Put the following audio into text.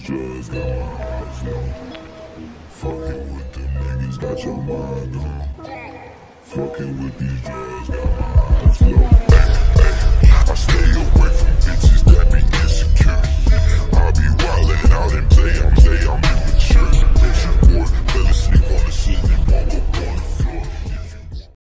these drugs, got my eyes low. Fucking with them niggas, got your mind on. Fucking with these drugs, got my eyes low.